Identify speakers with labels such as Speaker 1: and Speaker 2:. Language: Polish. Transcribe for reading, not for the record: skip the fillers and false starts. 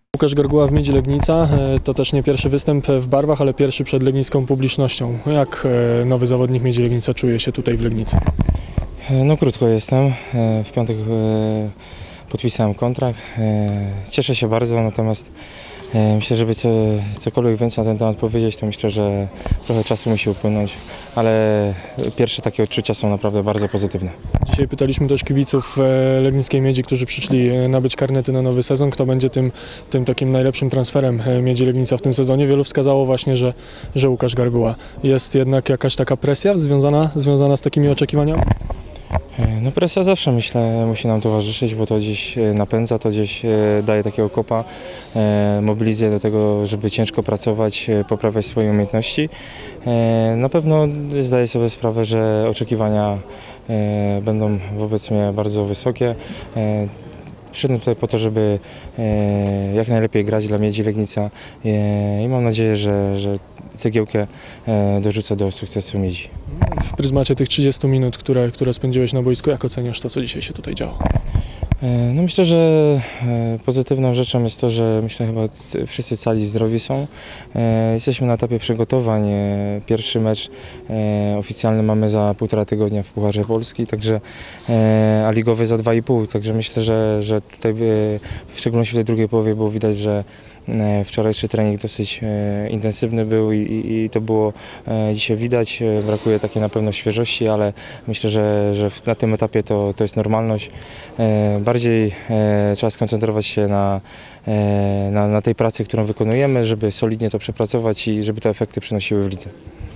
Speaker 1: Łukasz Garguła w Miedzi Legnica to też nie pierwszy występ w barwach, ale pierwszy przed legnicką publicznością. Jak nowy zawodnik Miedzi Legnica czuje się tutaj w Legnicy?
Speaker 2: No krótko jestem. W piątek podpisałem kontrakt. Cieszę się bardzo, natomiast myślę, żeby cokolwiek więcej na ten temat powiedzieć, to myślę, że trochę czasu musi upłynąć, ale pierwsze takie odczucia są naprawdę bardzo pozytywne.
Speaker 1: Dzisiaj pytaliśmy też kibiców legnickiej Miedzi, którzy przyszli nabyć karnety na nowy sezon, kto będzie tym takim najlepszym transferem Miedzi Legnica w tym sezonie. Wielu wskazało właśnie, że Łukasz Garguła. Jest jednak jakaś taka presja związana z takimi oczekiwaniami?
Speaker 2: No presja zawsze, myślę, musi nam towarzyszyć, bo to gdzieś napędza, to gdzieś daje takiego kopa, mobilizuje do tego, żeby ciężko pracować, poprawiać swoje umiejętności. Na pewno zdaję sobie sprawę, że oczekiwania będą wobec mnie bardzo wysokie. Przyszedłem tutaj po to, żeby jak najlepiej grać dla Miedzi Legnica i mam nadzieję, że cegiełkę dorzucę do sukcesu Miedzi.
Speaker 1: W pryzmacie tych 30 minut, które spędziłeś na boisku, jak oceniasz to, co dzisiaj się tutaj działo?
Speaker 2: No myślę, że pozytywną rzeczą jest to, że myślę chyba wszyscy cali zdrowi są. Jesteśmy na etapie przygotowań. Pierwszy mecz oficjalny mamy za 1,5 tygodnia w Pucharze Polski, a ligowy za 2,5. Także myślę, że tutaj w szczególności w tej drugiej połowie było widać, że wczorajszy trening dosyć intensywny był i to było dzisiaj widać. Brakuje takiej na pewno świeżości, ale myślę, że na tym etapie to jest normalność. Bardziej trzeba skoncentrować się na tej pracy, którą wykonujemy, żeby solidnie to przepracować i żeby te efekty przynosiły w lidze.